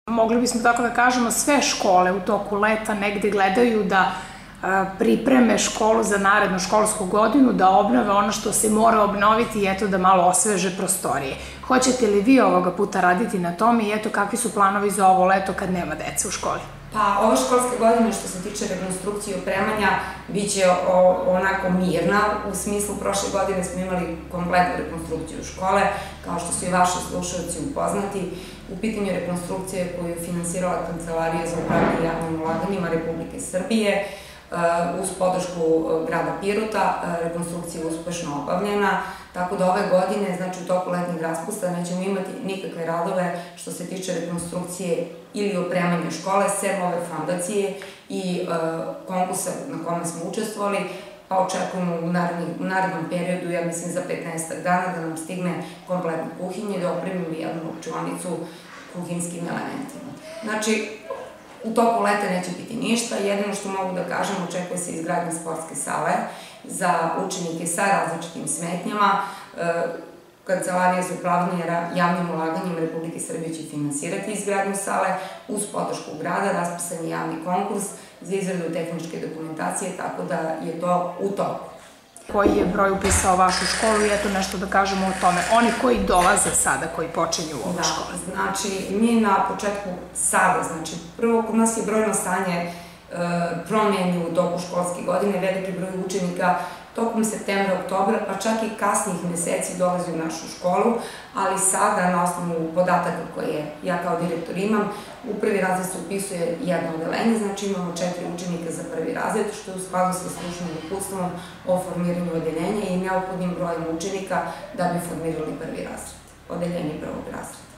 Mogli bismo tako da kažemo, sve škole u toku leta negde gledaju da pripreme školu za narednu školsku godinu, da obnove ono što se mora obnoviti i eto da malo osveže prostorije. Hoćete li vi ovoga puta raditi na tome i eto kakvi su planovi za ovo leto kad nema dece u školi? Pa ova školska godina što se tiče rekonstrukcije i opremanja biće onako mirna, u smislu prošle godine smo imali kompletnu rekonstrukciju škole, kao što su i vaši slušalci upoznati. U pitanju rekonstrukcije koju je finansirala Kancelarija za upravljanje javnim ulaganjima Republike Srbije, uz podršku grada Pirota, rekonstrukcija je uspešno obavljena, tako da ove godine, znači u toku letnjeg raspusta, nećemo imati nikakve radove što se tiče rekonstrukcije ili opremanja škole, sem ove fondacije i konkursa na kome smo učestvovali, pa očekujemo u narednom periodu, ja mislim za 15 dana, da nam stigne kompletna kuhinja i da opremimo jednu učionicu kuhinskim elementima. Znači, u toku leta neće biti ništa, jedino što mogu da kažem, očekuje se izgradnja sportske sale za učenike sa različitim smetnjama. Kancelarija za upravljanje javnim ulaganjima Republike Srbije će finansirati izgradnju sale uz podršku grada, raspisan je javni konkurs za izradu tehničke dokumentacije, tako da je to u toku. Koji je broj upisao vašu školu i eto nešto da kažemo o tome. Oni koji dolaze sada, koji počinju u ovu školu. Znači, mi na početku sada, znači, prvo kod nas je brojno stanje promenju u toku školske godine, veliki broj učenika tokom septembra, oktobra, pa čak i kasnijih meseci dolazi u našu školu, ali sada, na osnovu podataka koje ja kao direktor imam, u prvi razred se upisuje jedno odeljenje, znači imamo 4 učenika za prvi razred, što je u skladu sa stručnim uputstvom o formiranju odeljenja i neophodnim brojem učenika da bi formirali prvi razred, odeljenje prvog razreda.